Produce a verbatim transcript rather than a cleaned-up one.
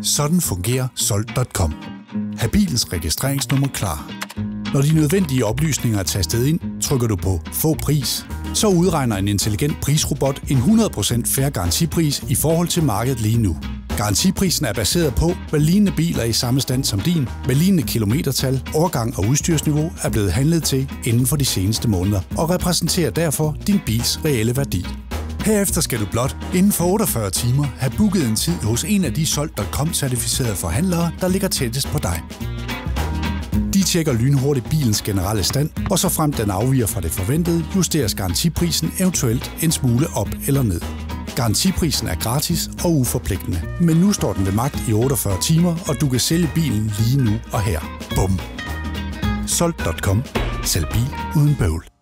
Sådan fungerer solgt punktum com. Ha' bilens registreringsnummer klar. Når de nødvendige oplysninger er tastet ind, trykker du på Få pris. Så udregner en intelligent prisrobot en hundrede procent fair garantipris i forhold til markedet lige nu. Garantiprisen er baseret på, hvad lignende biler i samme stand som din, med lignende kilometertal, årgang og udstyrsniveau er blevet handlet til inden for de seneste måneder, og repræsenterer derfor din bils reelle værdi. Herefter skal du blot inden for otteogfyrre timer have booket en tid hos en af de solgt punktum com-certificerede forhandlere, der ligger tættest på dig. De tjekker lynhurtigt bilens generelle stand, og så frem den afviger fra det forventede, justeres garantiprisen eventuelt en smule op eller ned. Garantiprisen er gratis og uforpligtende, men nu står den ved magt i otteogfyrre timer, og du kan sælge bilen lige nu og her. Bum! solgt punktum com. Sælg bil uden bøvl.